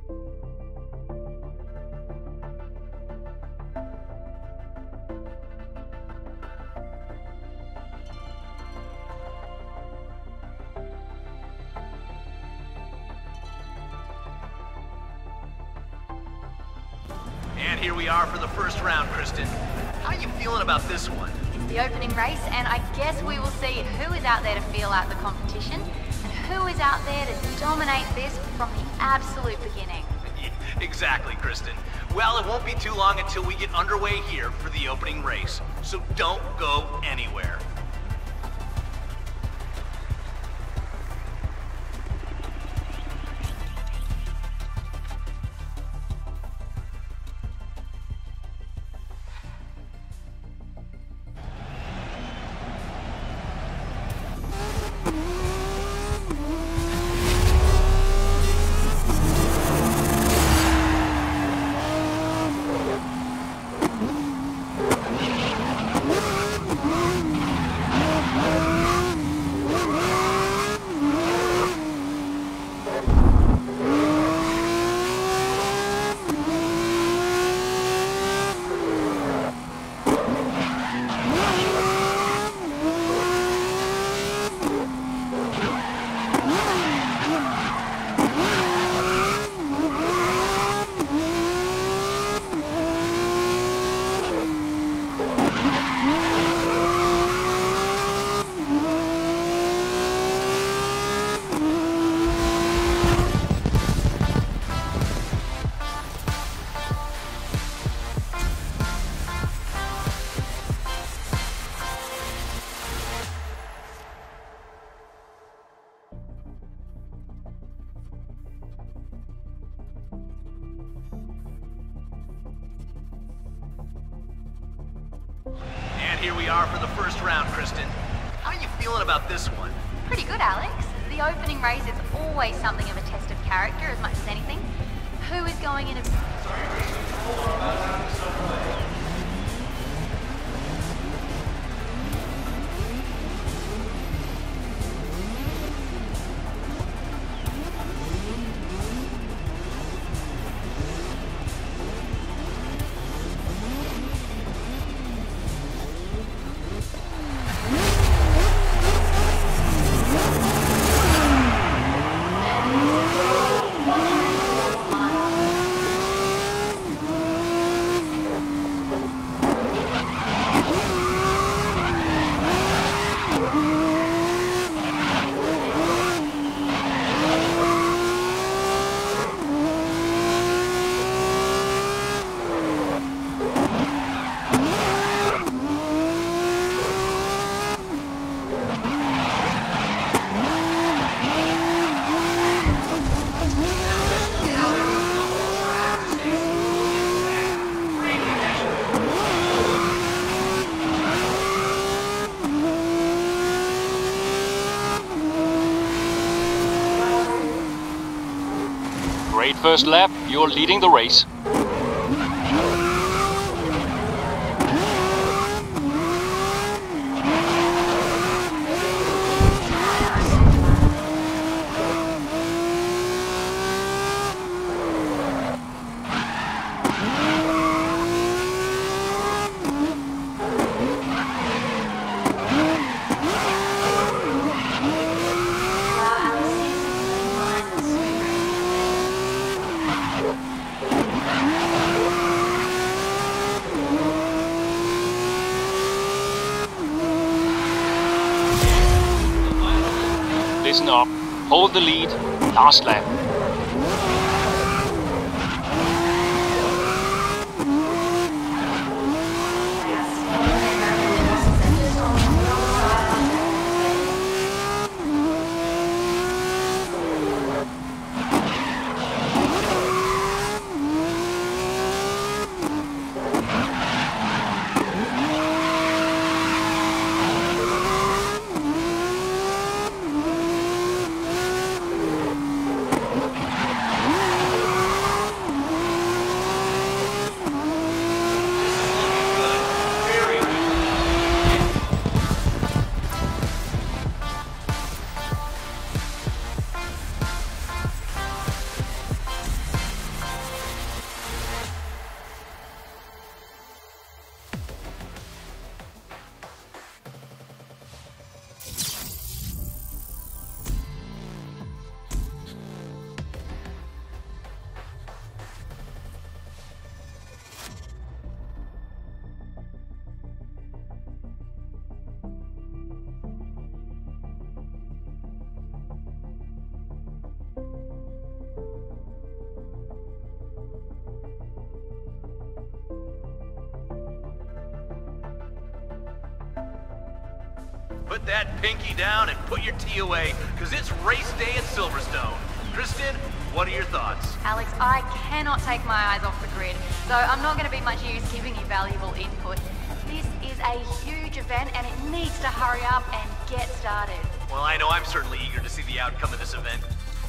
And here we are for the first round, Kristen. How are you feeling about this one? It's the opening race, and I guess we will see who is out there to feel out the competition, and who is out there to dominate this from the absolute beginning. Exactly, Kristen. Well, it won't be too long until we get underway here for the opening race, so don't go anywhere. And here we are for the first round, Kristen. How are you feeling about this one? Pretty good, Alex. The opening race is always something of a test of character as much as anything. Who is going in a... Great first lap, you're leading the race. Listen up, hold the lead, last lap. put that pinky down and put your tea away, because it's race day at Silverstone. Kristen, what are your thoughts? Alex, I cannot take my eyes off the grid, so I'm not going to be much use giving you valuable input. This is a huge event and it needs to hurry up and get started. Well, I know I'm certainly eager to see the outcome of this event.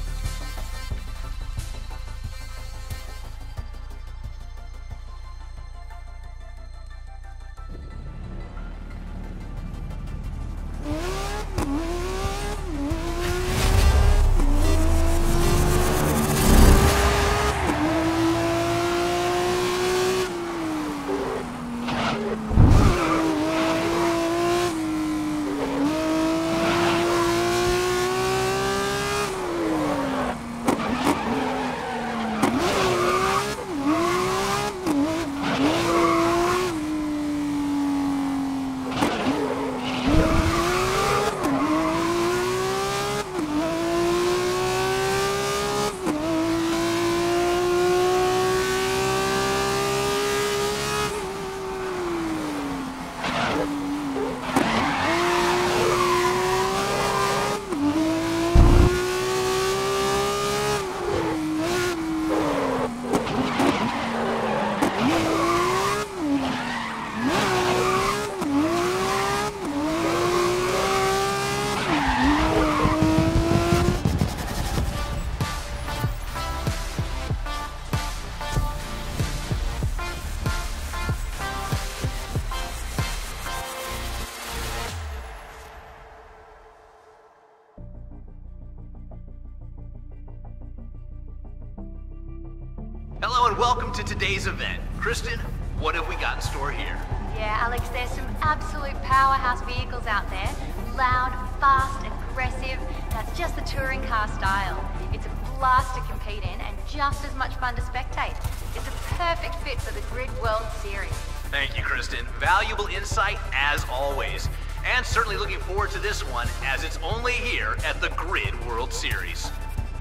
Hello and welcome to today's event. Kristen, what have we got in store here? Yeah, Alex, there's some absolute powerhouse vehicles out there. Loud, fast, aggressive. That's just the touring car style. It's a blast to compete in and just as much fun to spectate. It's a perfect fit for the Grid World Series. Thank you, Kristen. Valuable insight as always. And certainly looking forward to this one, as it's only here at the Grid World Series.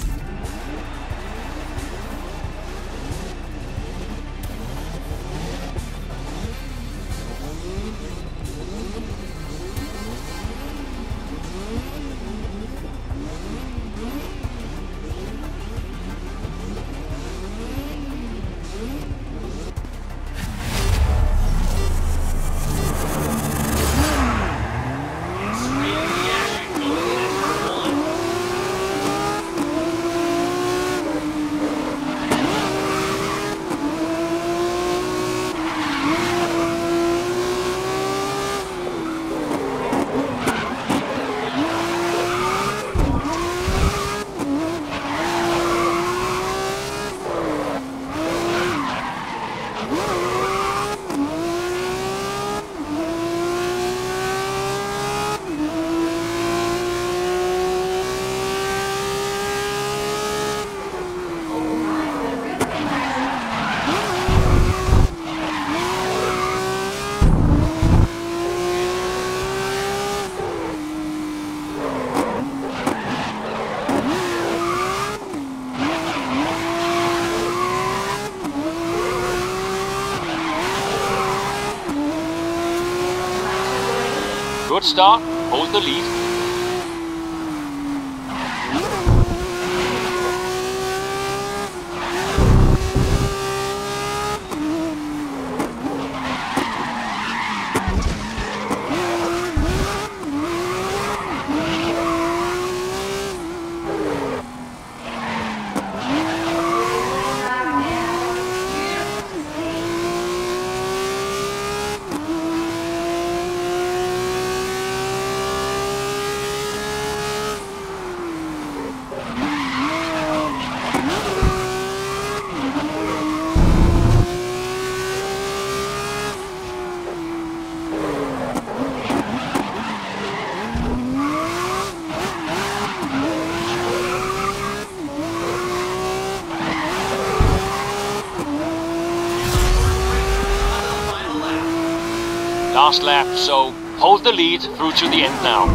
Good start, hold the lead. Last lap, so hold the lead through to the end now.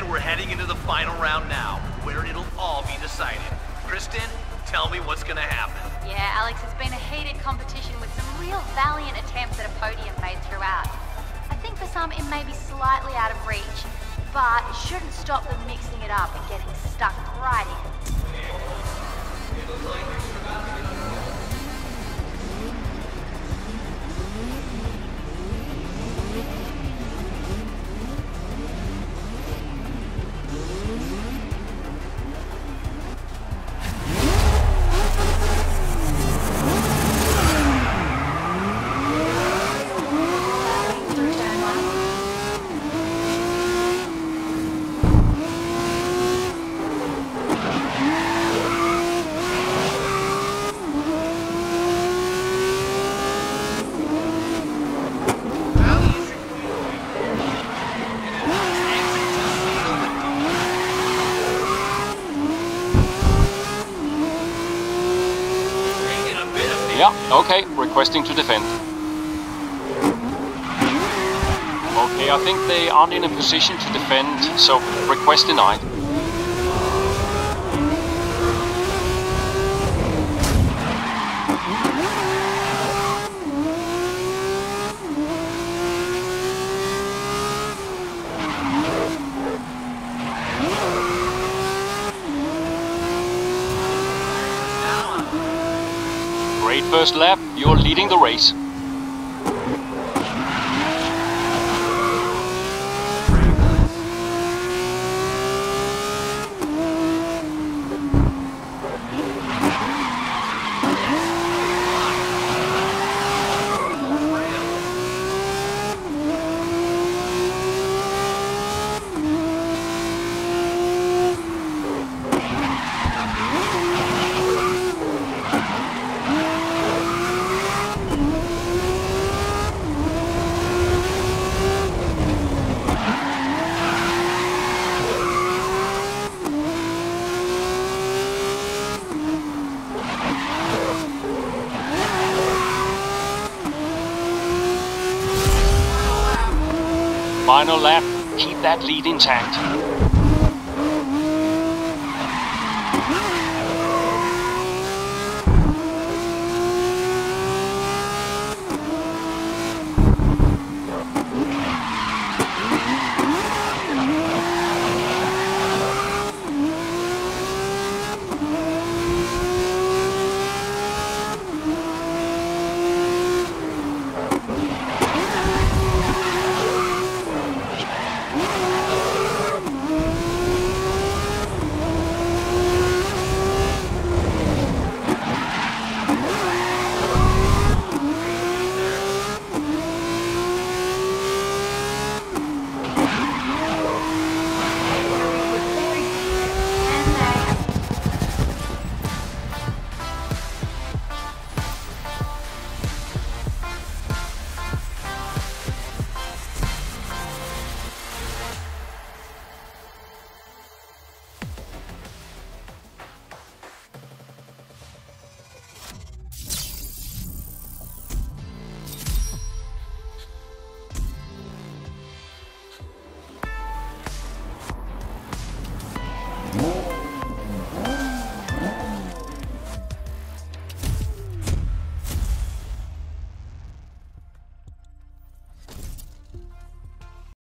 And we're heading into the final round now, where it'll all be decided. Kristen, tell me what's gonna happen. Yeah, Alex, it's been a heated competition with some real valiant attempts at a podium made throughout. I think for some it may be slightly out of reach, but it shouldn't stop them mixing it up and getting stuck right in. Yeah, okay, requesting to defend. Okay, I think they aren't in a position to defend, so request denied. Great first lap, you're leading the race. Final lap, keep that lead intact.